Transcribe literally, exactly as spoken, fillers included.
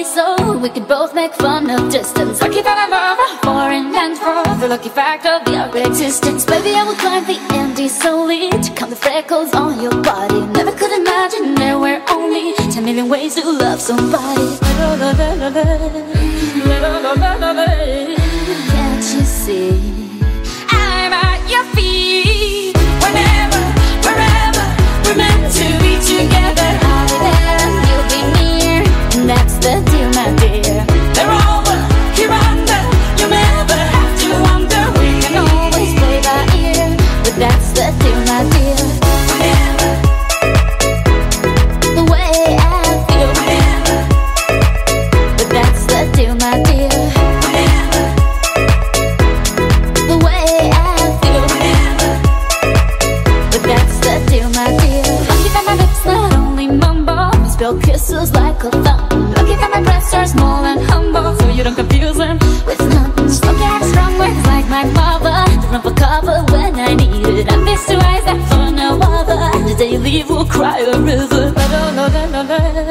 away so we could both make fun of distance. Lucky that I love a foreign land for the lucky fact of your existence. Baby, I will climb the Andes solely to count the freckles on your body. Never could imagine there were only ten million ways to love somebody. Can't you see? I'm at your feet. Whenever, wherever, we're meant to be together. I'll be there and you'll be near, and that's the deal, my dear. They're over, here under, you'll never have to wonder. We can always play by ear, but that's the deal, my dear. Whenever, the way I feel. Whenever, but that's the deal, my dear. Whenever, the way I feel. Whenever, but that's the deal, my dear. Lucky that my lips not only mumble, but spill kisses like a fountain. Lucky that my breasts are small and humble, so you don't confuse them with nothing. Lucky I have strong words like my mother to run for cover when I need it. I'm these two eyes that for no other, and the day you leave will cry a river.